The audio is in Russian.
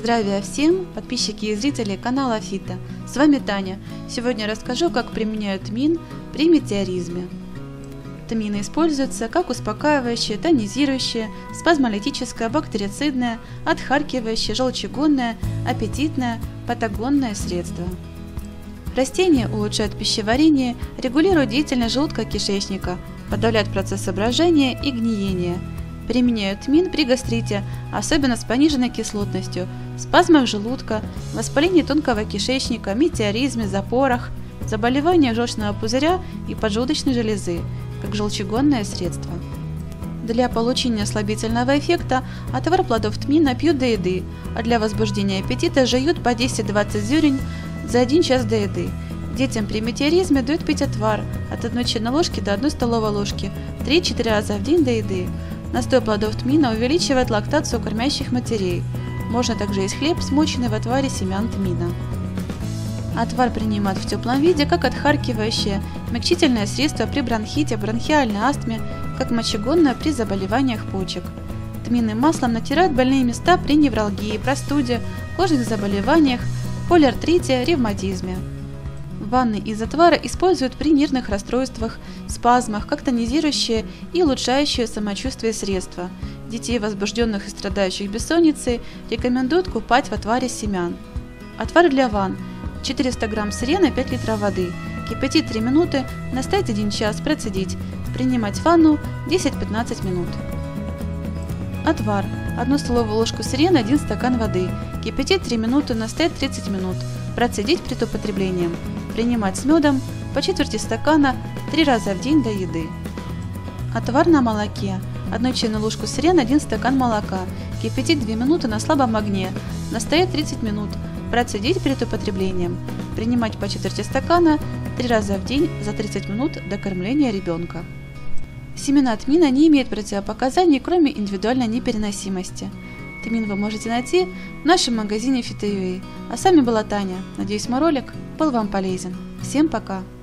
Здравия всем, подписчики и зрители канала Фито. С вами Таня. Сегодня расскажу, как применяют тмин при метеоризме. Тмин используется как успокаивающее, тонизирующее, спазмолитическое, бактерицидное, отхаркивающее, желчегонное, аппетитное, патагонное средство. Растения улучшают пищеварение, регулируют деятельность желудка-кишечника, подавляют процессы брожения и гниения. Применяют тмин при гастрите, особенно с пониженной кислотностью, спазмах желудка, воспалении тонкого кишечника, метеоризме, запорах, заболеваниях желчного пузыря и поджелудочной железы, как желчегонное средство. Для получения слабительного эффекта отвар плодов тмина пьют до еды, а для возбуждения аппетита жуют по 10-20 зерен за 1 час до еды. Детям при метеоризме дают пить отвар от 1 чайной ложки до 1 столовой ложки 3-4 раза в день до еды. Настой плодов тмина увеличивает лактацию кормящих матерей. Можно также есть хлеб, смоченный в отваре семян тмина. Отвар принимают в теплом виде как отхаркивающее, смягчительное средство при бронхите, бронхиальной астме, как мочегонное при заболеваниях почек. Тминным маслом натирают больные места при невралгии, простуде, кожных заболеваниях, полиартрите, ревматизме. Ванны из отвара используют при нервных расстройствах, спазмах, как тонизирующее и улучшающее самочувствие средства. Детей, возбужденных и страдающих бессонницей, рекомендуют купать в отваре семян. Отвар для ванн. 400 грамм сирена, 5 литров воды. Кипятить 3 минуты, настоять 1 час, процедить. Принимать ванну 10-15 минут. Отвар. 1 столовую ложку сирена, 1 стакан воды. Кипятить 3 минуты, настоять 30 минут. Процедить перед употреблением. Принимать с медом по четверти стакана 3 раза в день до еды. Отвар на молоке. 1 чайную ложку сирена, 1 стакан молока. Кипятить 2 минуты на слабом огне. Настоять 30 минут. Процедить перед употреблением. Принимать по четверти стакана 3 раза в день за 30 минут до кормления ребенка. Семена тмина не имеют противопоказаний, кроме индивидуальной непереносимости. Тмин вы можете найти в нашем магазине Фито.ua. А с вами была Таня. Надеюсь, мой ролик был вам полезен. Всем пока!